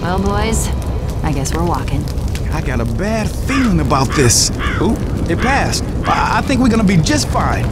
Well, boys, I guess we're walking. I got a bad feeling about this. Ooh, it passed. I think we're gonna be just fine.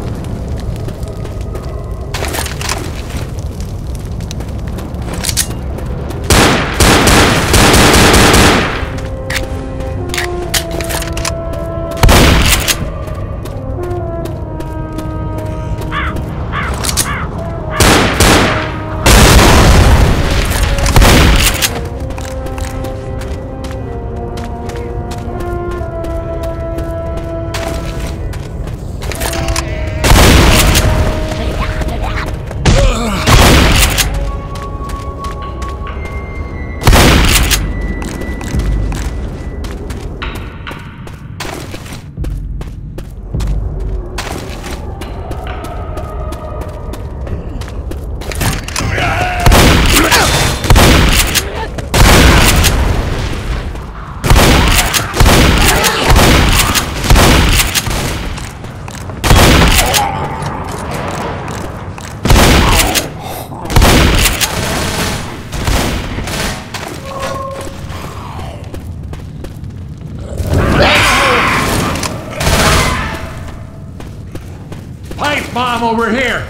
Bomb over here!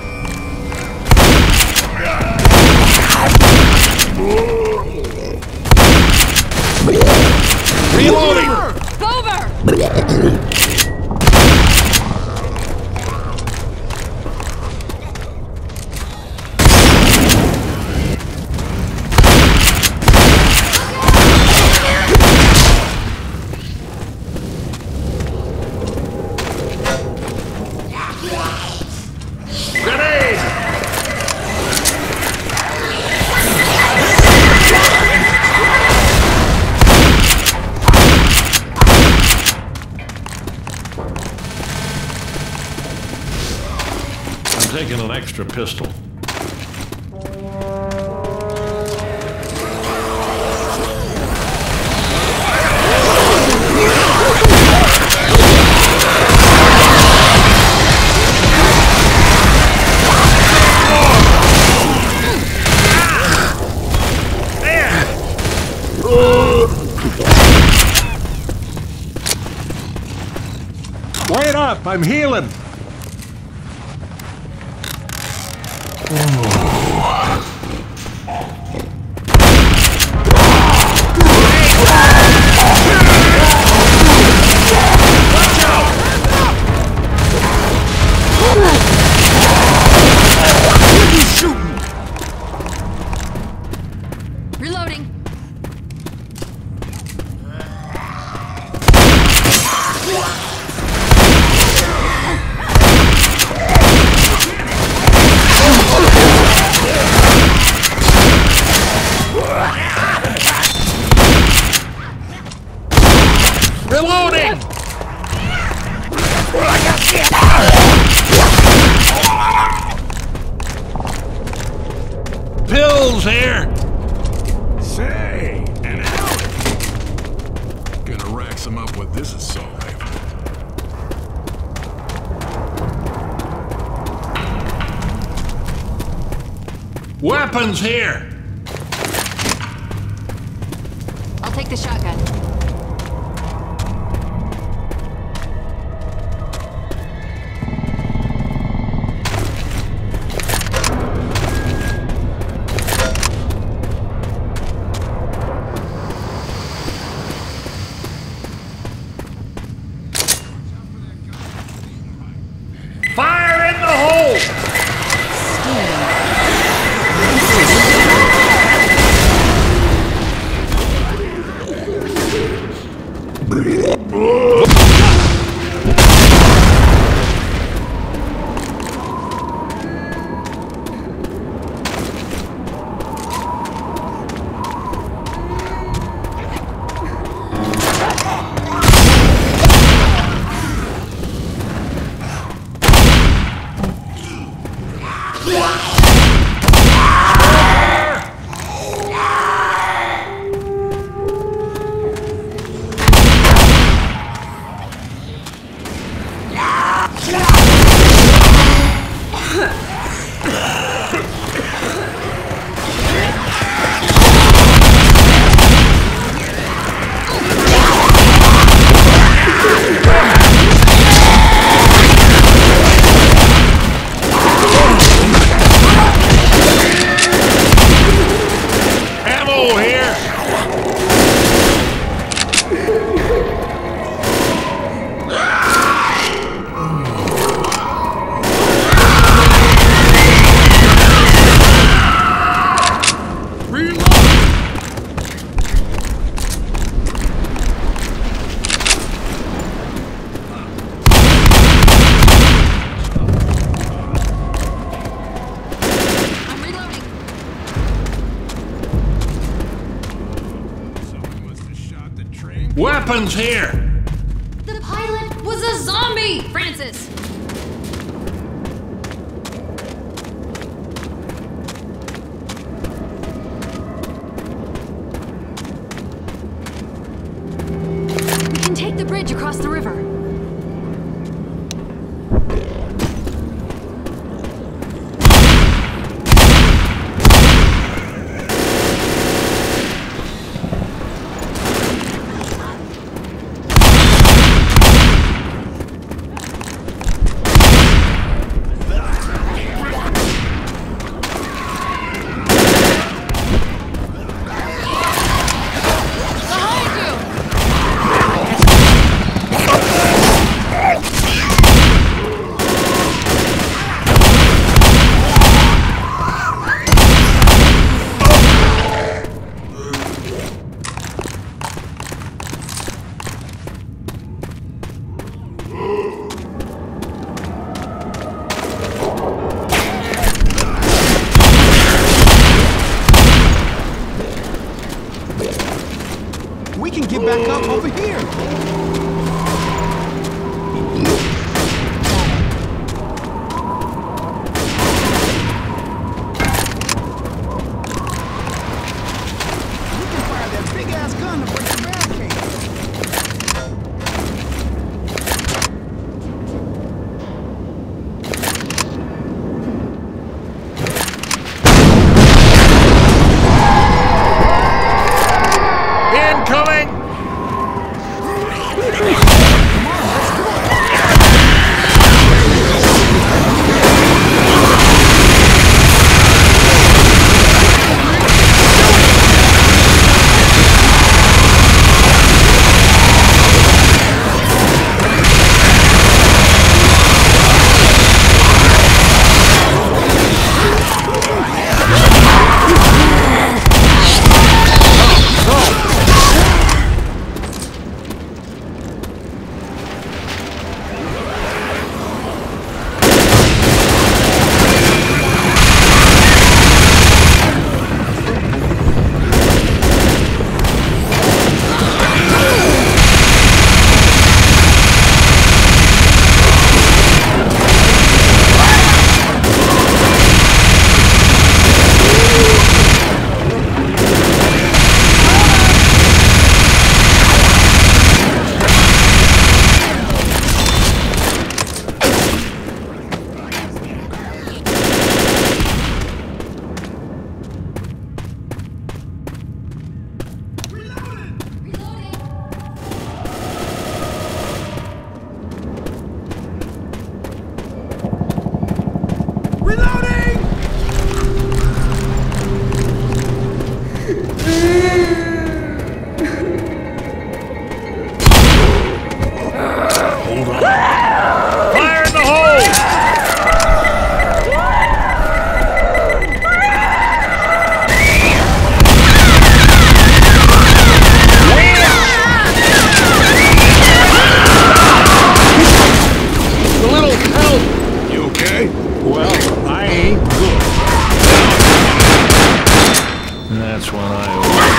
Reloading! Over! Taking an extra pistol. Wait up, I'm healing. Reloading. Reloading! Pills here! Say, an alley. Gonna rack some up with this assault rifle. Weapons here! I'll take the shotgun. Fire in the hole! Weapons here! The pilot was a zombie! Francis! We can take the bridge across the river. We can get back up over here. We can fire that big-ass gun to break the barricade. Incoming! Reloading! Hold on. Fire in the hole! A little help! You okay? Well, I ain't good. That's when I...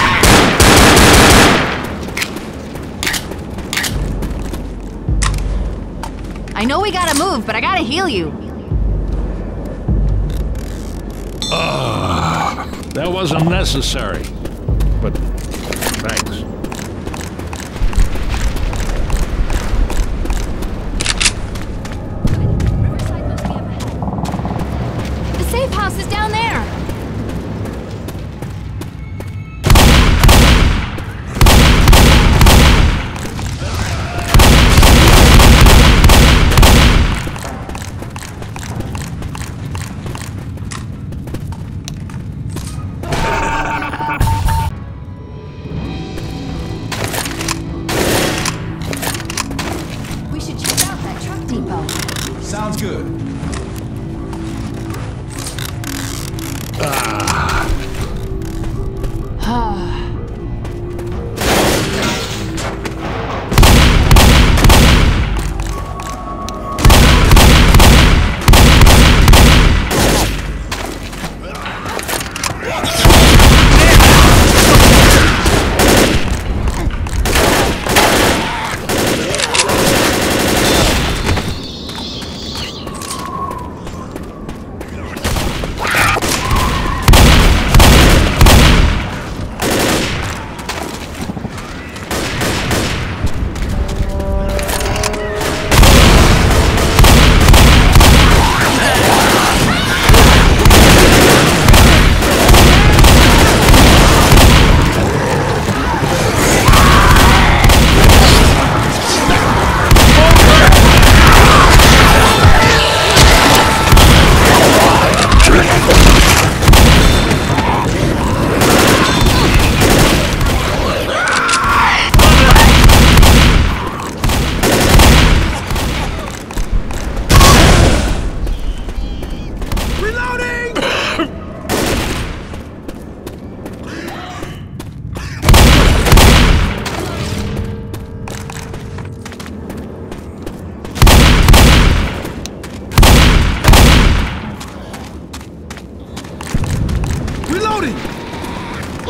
I know we gotta move, but I gotta heal you. That wasn't necessary. But thanks. The safe house is down there. We should check out that truck depot. Sounds good.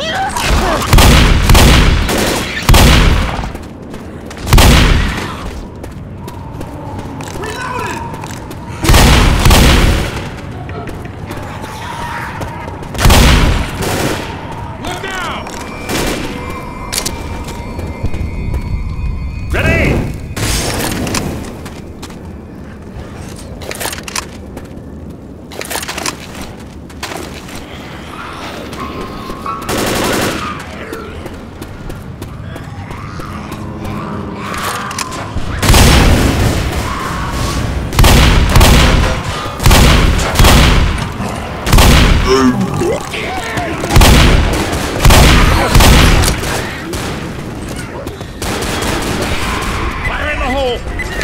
Fire in the hole!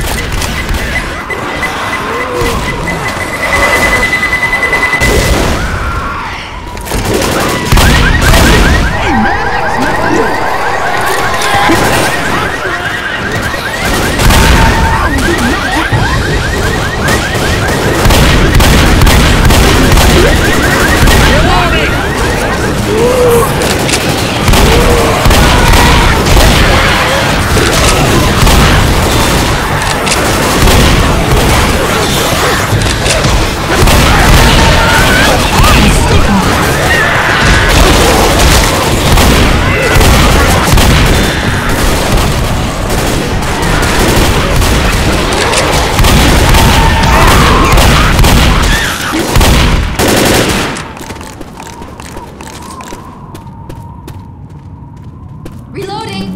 Reloading!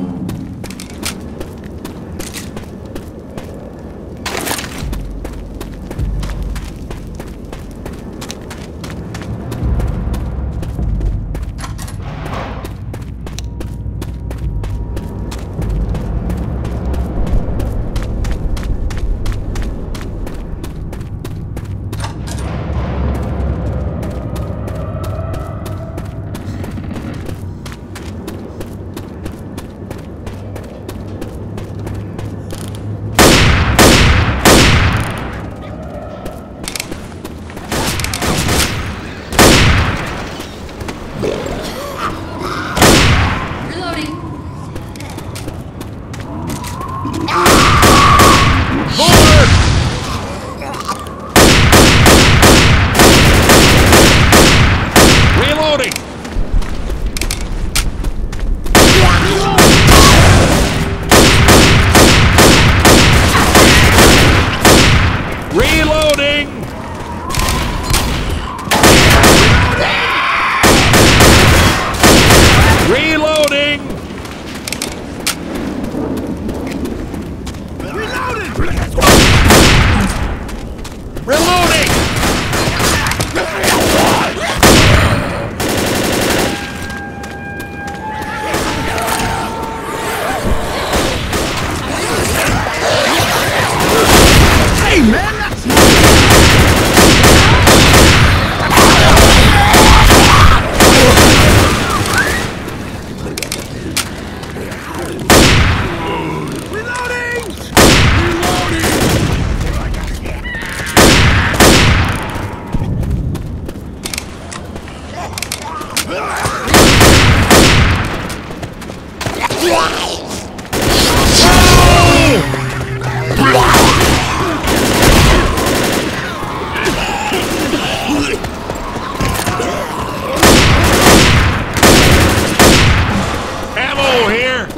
Reloading! Reloading! Reloading! Reloading! Reloading! Hey, man! Ammo here!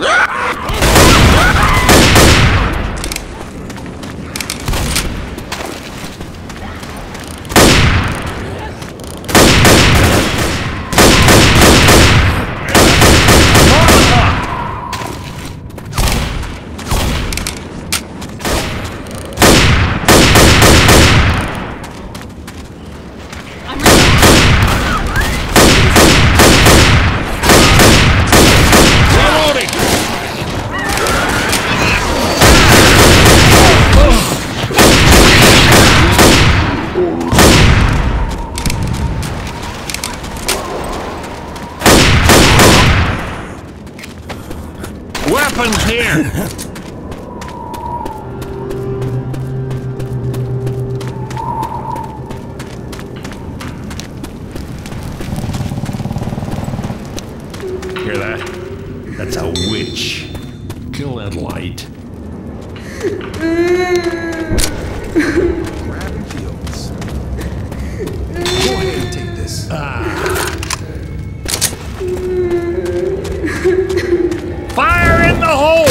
Reloading! Weapons here! hear that? That's a witch. Kill that light. Grab your heels. Go ahead and take this. Fire in the hole!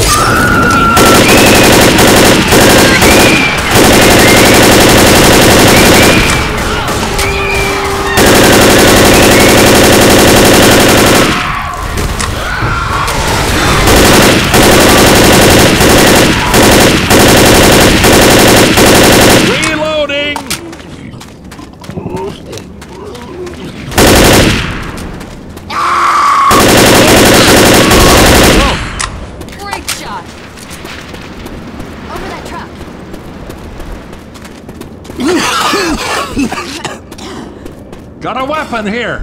Great shot. Over that truck. Got a weapon here!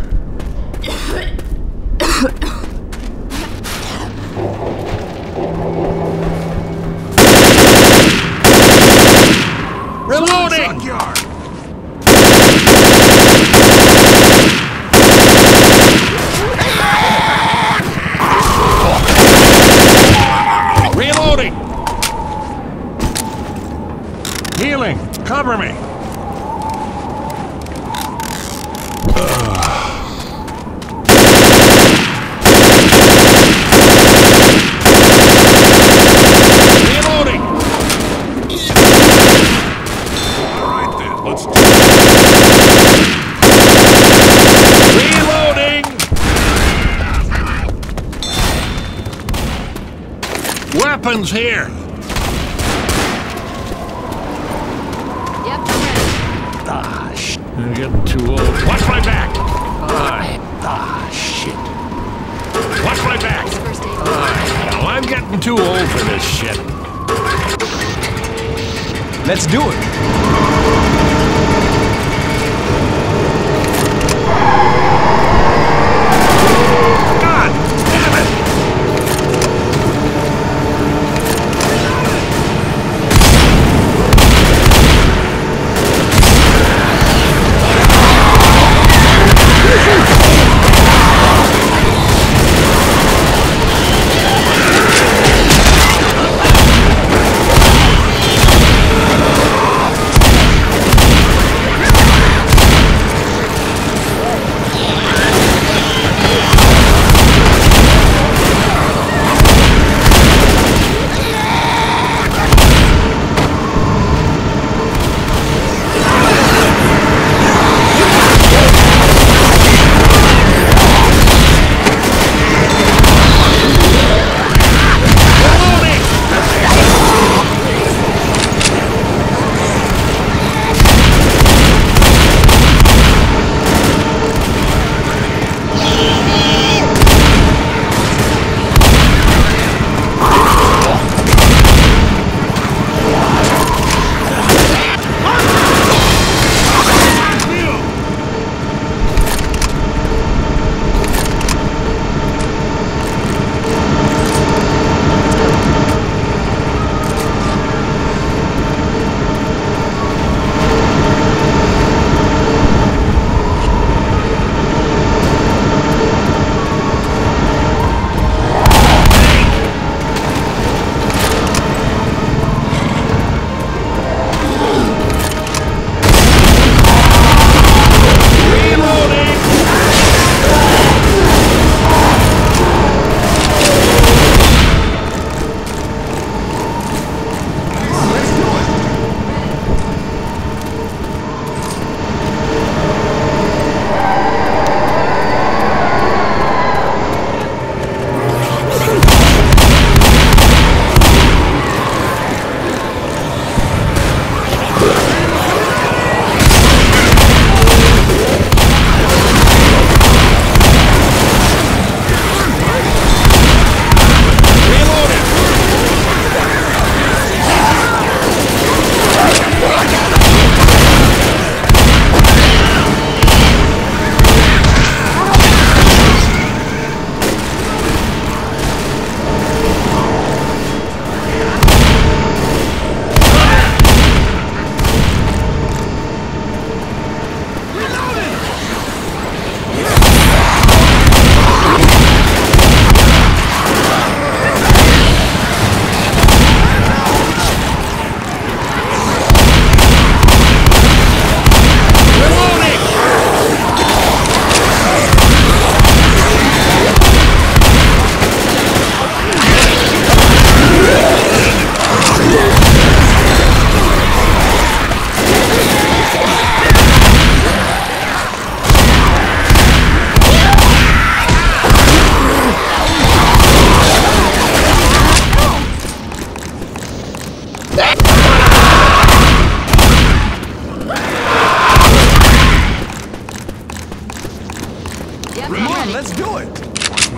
Reloading! Junkyard. Reloading! Healing! Cover me! Reloading! All right then, let's do Reloading! Weapons here! Yep, I'm ready. Ah, shit. I'm getting too old. Watch my back! Shit. Watch my back! First aid. Well, I'm getting too old for this shit. Let's do it. God damn it!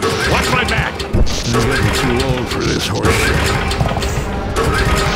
Watch my back! I'm getting too old for this horse shit.